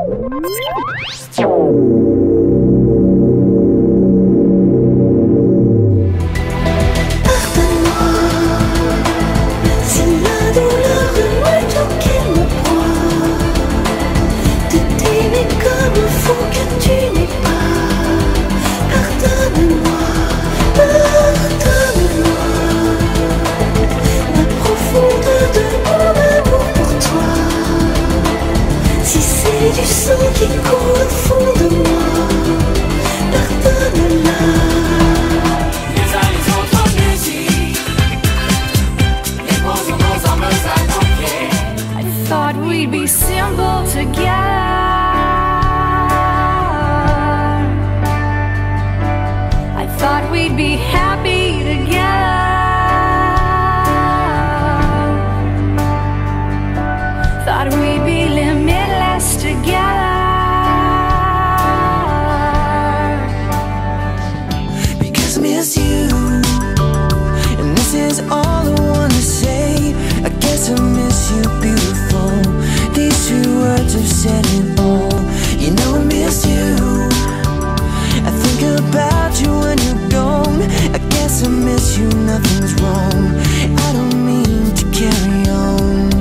Du sang qui coule au fond de moi, pardonne-la. Les uns les autres en musique, les bons jours nos âmes à nos pieds. I thought we'd be simple together. I thought we'd be happy together. Thought we'd be limitless together. Because I miss you, and this is all I wanna say. I guess I miss you, beautiful. These 2 words have said it all. You know I miss you. I think about you when you're gone. I guess I miss you, nothing's wrong. I don't mean to carry on.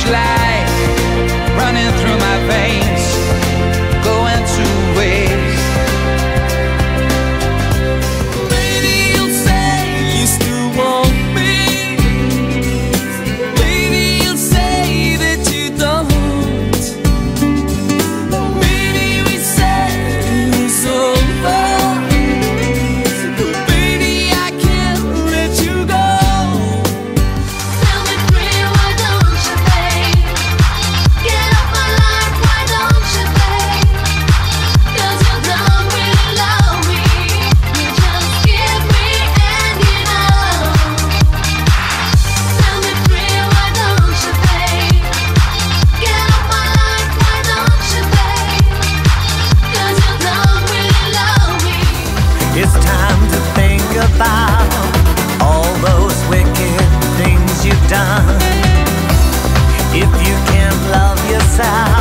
life running through my veins, going to waste. Maybe you'll say you still want me. Maybe you'll say that you don't. Maybe we said it was over, but baby I can't let you go. Tell me free, why don't you, babe? Get off my life, why don't you, babe? 'Cause you don't really love me, you just give me and you know. Tell me free, why don't you, babe? Get off my life, why don't you, babe? 'Cause you don't really love me. It's time to think about all those wicked things you've done. If you can't love yourself,